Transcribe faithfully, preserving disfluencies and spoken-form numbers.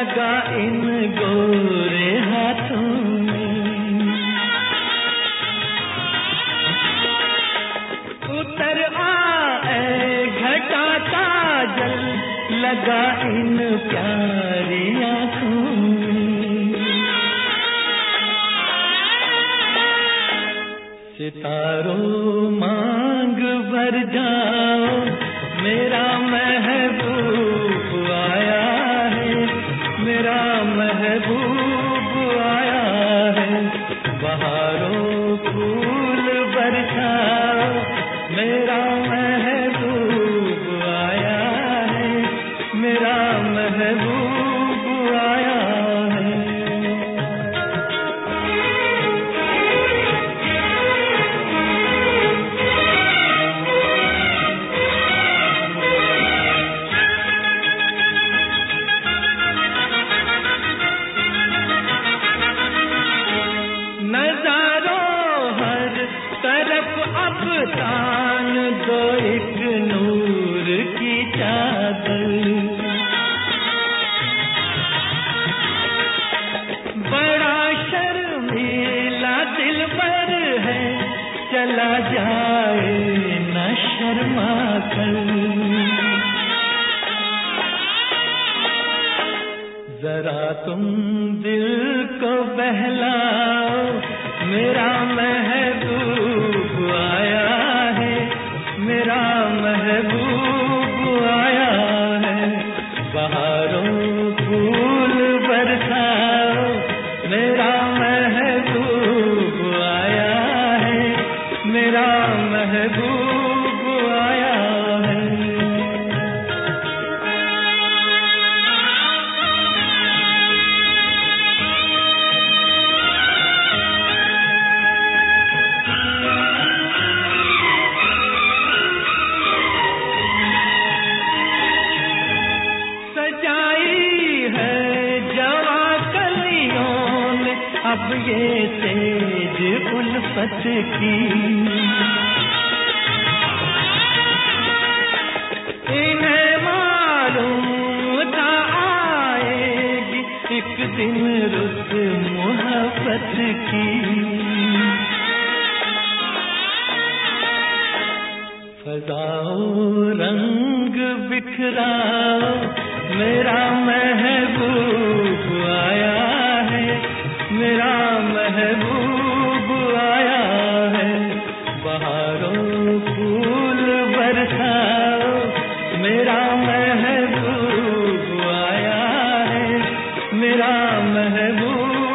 लगा इन गोरे हाथों में। उतर आए घटा काजल लगा इन प्यारी आँखों में। सितारों मांग भर जाओ मेरा महबूब आया है, मेरा महबूब आया है। बहारों फूल बरसाओ मेरा महबूब आया है, मेरा महबूब आया है। तान दो एक नूर की चादर, बड़ा शर्मीला दिल पर है, चला जाए न शर्मा कर। जरा तुम दिल को बहलाओ मेरा महबूब आया है, मेरा महबूब आया है। बहारों फूल बरसाओ मेरा महबूब आया है, मेरा महबूब आया है। अब ये तेज उल्फत की इन्हें मालूम था आएगी एक दिन रुत मोहब्बत की। फजाओ रंग बिखराओ मेरा महबूब आया है, मेरा महबूब आया है। बहारों फूल बरसाओ मेरा महबूब आया है, मेरा महबूब